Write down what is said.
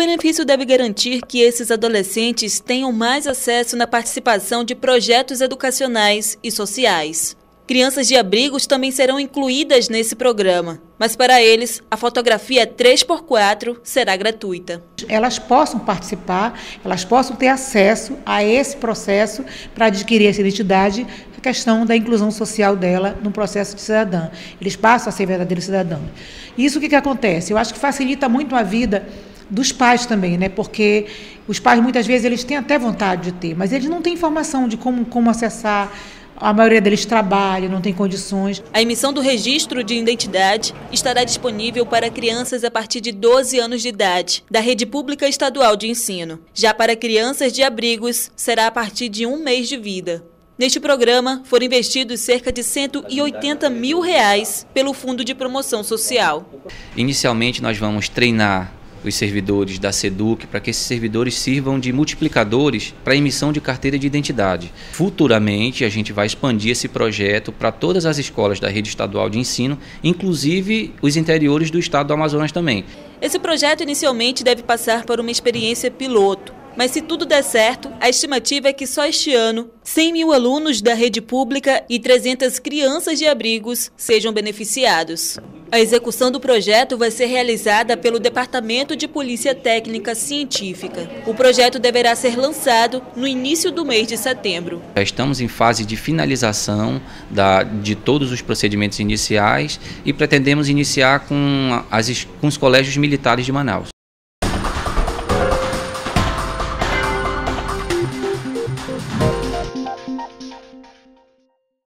benefício deve garantir que esses adolescentes tenham mais acesso na participação de projetos educacionais e sociais. Crianças de abrigos também serão incluídas nesse programa, mas para eles, a fotografia 3x4 será gratuita. Elas possam participar, elas possam ter acesso a esse processo para adquirir essa identidade, a questão da inclusão social dela no processo de cidadã. Eles passam a ser verdadeiros cidadãos. Isso o que acontece? Eu acho que facilita muito a vida dos pais também, né? Porque os pais muitas vezes eles têm até vontade de ter, mas eles não têm informação de como acessar. A maioria deles trabalha, não tem condições. A emissão do registro de identidade estará disponível para crianças a partir de 12 anos de idade, da rede pública estadual de ensino. Já para crianças de abrigos, será a partir de 1 mês de vida. Neste programa, foram investidos cerca de R$180 mil pelo Fundo de Promoção Social. Inicialmente, nós vamos treinar os servidores da SEDUC, para que esses servidores sirvam de multiplicadores para a emissão de carteira de identidade. Futuramente, a gente vai expandir esse projeto para todas as escolas da rede estadual de ensino, inclusive os interiores do estado do Amazonas também. Esse projeto inicialmente deve passar por uma experiência piloto, mas se tudo der certo, a estimativa é que só este ano 100 mil alunos da rede pública e 300 crianças de abrigos sejam beneficiados. A execução do projeto vai ser realizada pelo Departamento de Polícia Técnica Científica. O projeto deverá ser lançado no início do mês de setembro. Já estamos em fase de finalização de todos os procedimentos iniciais e pretendemos iniciar com os colégios militares de Manaus.